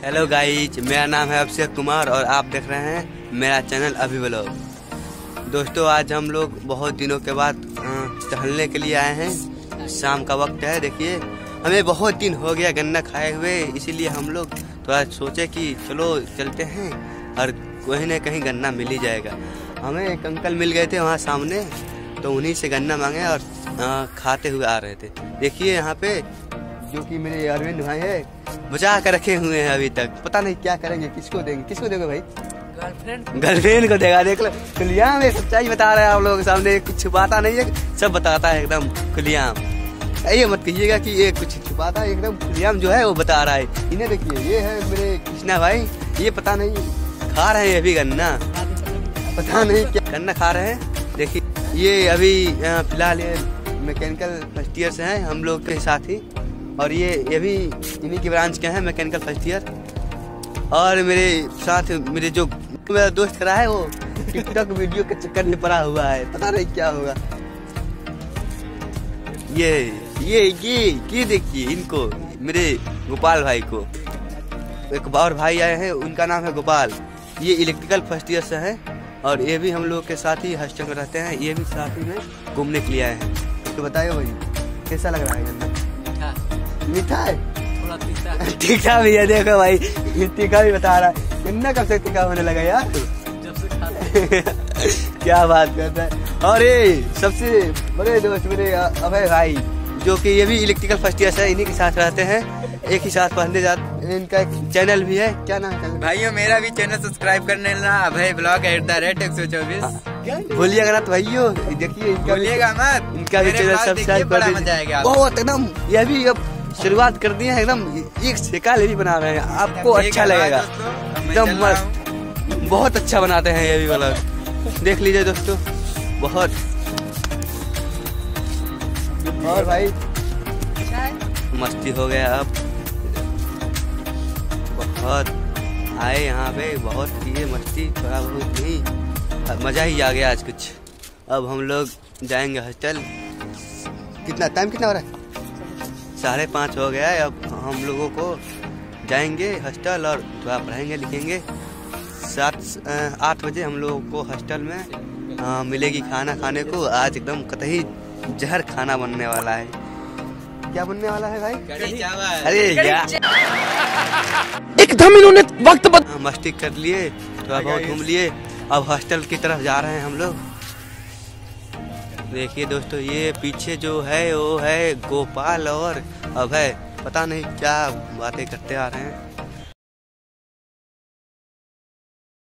Hello guys, मेरा नाम है अभिषेक कुमार और आप देख रहे हैं मेरा चैनल अभी व्लॉग। दोस्तों, आज हम लोग बहुत दिनों के बाद टहलने के लिए आए हैं। शाम का वक्त है। देखिए, हमें बहुत दिन हो गया गन्ना खाए हुए, इसीलिए हम लोग थोड़ा सोचे कि चलो चलते हैं और कहीं न कहीं गन्ना मिल ही जाएगा। हमें एक अंकल मिल गए थे वहाँ सामने, तो उन्हीं से गन्ना मांगे और खाते हुए आ रहे थे। देखिए यहाँ पे जो कि मेरे अरविंद भाई है, बचा कर रखे हुए हैं अभी तक। पता नहीं क्या करेंगे, किसको देंगे भाई? गर्लफ्रेंड को देगा। देख लो, खुलियाम में सच्चाई बता रहे हैं आप लोगों के सामने, कुछ छुपाता नहीं है, सब बताता है एकदम खुलियाम। ये मत कहिएगा कि ये कुछ छुपाता है, एकदम खुलियाम जो है वो बता रहा है। इन्हें देखिए, ये है मेरे कृष्णा भाई, ये पता नहीं खा रहे हैं अभी गन्ना, पता नहीं क्या गन्ना खा रहे हैं। देखिए, ये अभी फिलहाल ये मैकेनिकल फर्स्ट ईयर से हैं हम लोग के साथ ही, और ये भी इन्हीं की ब्रांच के हैं, मैकेनिकल फर्स्ट ईयर। और मेरे साथ मेरे जो मेरा दोस्त खड़ा है, वो टिकटॉक वीडियो के चक्कर में पड़ा हुआ है, पता नहीं क्या होगा। ये देखिए इनको, मेरे गोपाल भाई को। एक और भाई आए हैं, उनका नाम है गोपाल। ये इलेक्ट्रिकल फर्स्ट ईयर से है और ये भी हम लोग के साथ ही हॉस्टल में रहते हैं। ये भी साथ ही में घूमने के लिए आए हैं। तो बताइए भाई, कैसा लग रहा है गन्ना? मीठा है, थोड़ा तीखा भी है। देखो भाई, तीखा भी बता रहा है। गन्ना कब से तीखा होने लगा यार? जब से खाते क्या बात करता है। और ये सबसे बड़े दोस्त मेरे अभय भाई, जो कि ये भी इलेक्ट्रिकल फर्स्ट ईयर है, इन्हीं के साथ रहते हैं, एक ही साथ पढ़ने जाते। इनका एक चैनल भी है, क्या नाम है भाइयों? मेरा भी चैनल सब्सक्राइब करने ना, अभय ब्लॉग @124। बोलिएगा ना तो भाइयों, देखिए इनका भी चैनल सब्सक्राइब कर दीजिए। बहुत एकदम, ये भी अब शुरुआत कर दी है, एकदम एक शिकाल भी बना रहे हैं, आपको अच्छा लगेगा, एकदम मस्त, बहुत अच्छा बनाते हैं ये भी वाला। देख लीजिए दोस्तों, बहुत। और भाई मस्ती हो गया अब, बहुत आए यहाँ पे, बहुत किए मस्ती, थोड़ा बहुत नहीं, मजा ही आ गया आज कुछ। अब हम लोग जाएंगे हॉस्टल। कितना हो रहा है? 5:30 हो गया है। अब हम लोगों को जाएंगे हॉस्टल और थोड़ा पढ़ेंगे लिखेंगे। 8 बजे हम लोगों को हॉस्टल में मिलेगी खाना खाने को। आज एकदम कतई जहर खाना बनने वाला है। क्या बनने वाला है भाई? कढ़ी चावल। अरे यार, एकदम इन्होंने वक्त मस्ती कर लिए, थोड़ा बहुत घूम लिए। अब हॉस्टल की तरफ जा रहे हैं हम लोग। देखिए दोस्तों, ये पीछे जो है वो है गोपाल और अभय, पता नहीं क्या बातें करते आ रहे हैं।